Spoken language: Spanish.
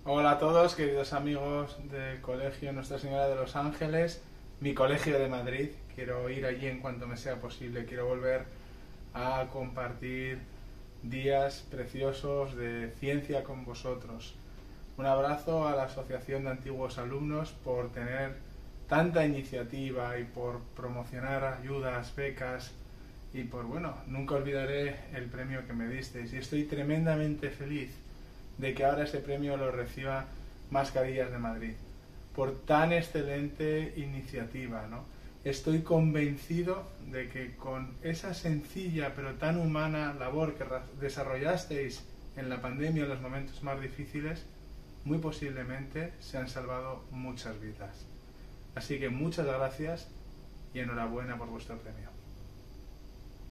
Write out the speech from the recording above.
Hola a todos, queridos amigos del Colegio Nuestra Señora de los Ángeles, mi colegio de Madrid. Quiero ir allí en cuanto me sea posible. Quiero volver a compartir días preciosos de ciencia con vosotros. Un abrazo a la Asociación de Antiguos Alumnos por tener tanta iniciativa y por promocionar ayudas, becas y nunca olvidaré el premio que me disteis y estoy tremendamente feliz de que ahora ese premio lo reciba Mascarillas de Madrid por tan excelente iniciativa, ¿no? Estoy convencido de que con esa sencilla pero tan humana labor que desarrollasteis en la pandemia, en los momentos más difíciles, muy posiblemente se han salvado muchas vidas. Así que muchas gracias y enhorabuena por vuestro premio.